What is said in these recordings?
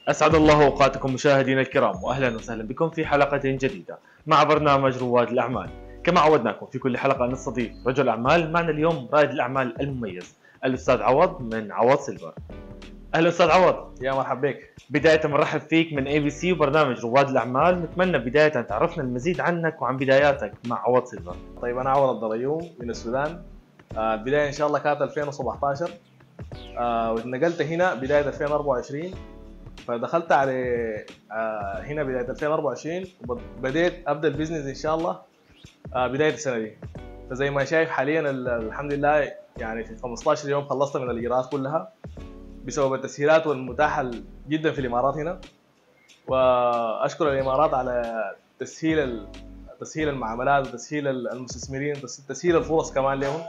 أسعد الله أوقاتكم مشاهدينا الكرام، وأهلا وسهلا بكم في حلقة جديدة مع برنامج رواد الأعمال. كما عودناكم في كل حلقة نستضيف رجل أعمال. معنا اليوم رائد الأعمال المميز الأستاذ عوض من عوض سيلفر. أهلا أستاذ عوض. يا مرحبا بك. بداية بنرحب فيك من ABC وبرنامج رواد الأعمال. نتمنى بداية تعرفنا المزيد عنك وعن بداياتك مع عوض سيلفر. طيب أنا عوض الضريوم من السودان. البداية إن شاء الله كانت 2017. واتنقلت هنا بداية 2024. فدخلت على هنا بداية 2024 وبديت أبدأ البيزنس إن شاء الله بداية السنة دي. فزي ما شايف حاليا الحمد لله يعني في 15 يوم خلصت من الإجراءات كلها بسبب التسهيلات والمتاحة جدا في الإمارات هنا. وأشكر الإمارات على تسهيل المعاملات وتسهيل المستثمرين، تسهيل الفرص كمان لهم.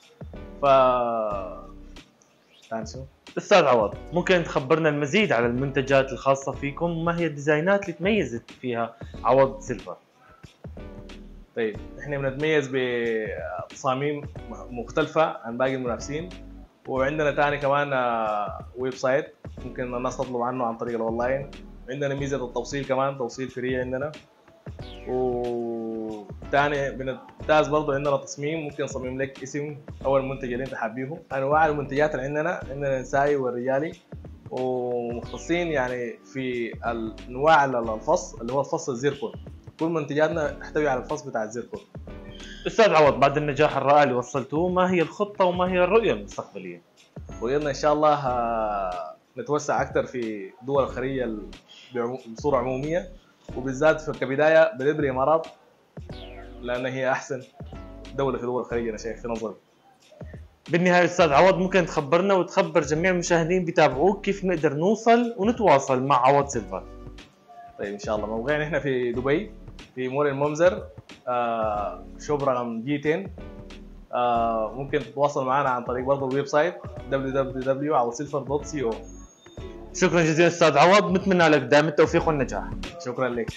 أستاذ عوض، ممكن تخبرنا المزيد على المنتجات الخاصة فيكم وما هي الديزاينات اللي تميزت فيها عوض سيلفر؟ طيب احنا بنتميز بتصاميم مختلفة عن باقي المنافسين، وعندنا تاني كمان ويب سايت ممكن الناس تطلب عنه عن طريق الاونلاين. عندنا ميزة التوصيل كمان، توصيل فري عندنا. وتاني بنمتاز برضه عندنا تصميم، ممكن نصمم لك اسم او المنتج اللي انت حابيه. انواع المنتجات اللي عندنا نسائي والرجالي، ومختصين يعني في انواع الفص اللي هو الفص الزيركون. كل منتجاتنا تحتوي على الفص بتاع الزيركون. أستاذ عوض، بعد النجاح الرائع اللي وصلتوه، ما هي الخطة وما هي الرؤية المستقبلية؟ رؤيتنا إن شاء الله نتوسع أكثر في دول الخليج بصورة عمومية، وبالذات كبداية بدأت بالإمارات لأن هي أحسن دولة في دول الخليج أنا شايف في نظري. بالنهاية أستاذ عوض، ممكن تخبرنا وتخبر جميع المشاهدين بيتابعوك كيف نقدر نوصل ونتواصل مع عوض سيلفر؟ طيب إن شاء الله موقعنا إحنا في دبي في مول المنظر، شوب رقم G10. ممكن تتواصل معنا عن طريق برضه الويب سايت www.awodsilver.co. شكرا جزيلا أستاذ عوض، نتمنى لك دائما التوفيق والنجاح. شكرا لك.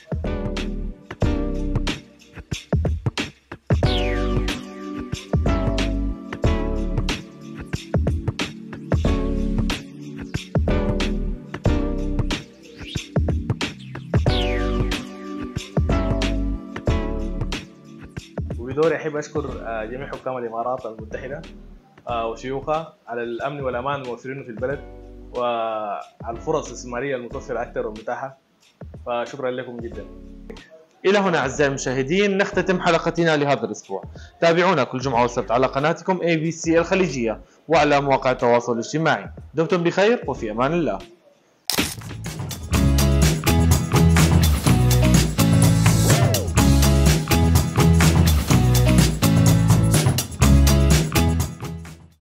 وبدوري أحب أشكر جميع حكام الإمارات المتحدة وشيوخها على الأمن والأمان الموفرينه في البلد، وعلى الفرص الاستثمارية المتوفرة أكثر والمتاحة. فشكرا لكم جدا. إلى هنا أعزائي المشاهدين نختتم حلقتنا لهذا الأسبوع. تابعونا كل جمعة والسبت على قناتكم ABC الخليجية وعلى مواقع التواصل الاجتماعي. دمتم بخير وفي أمان الله.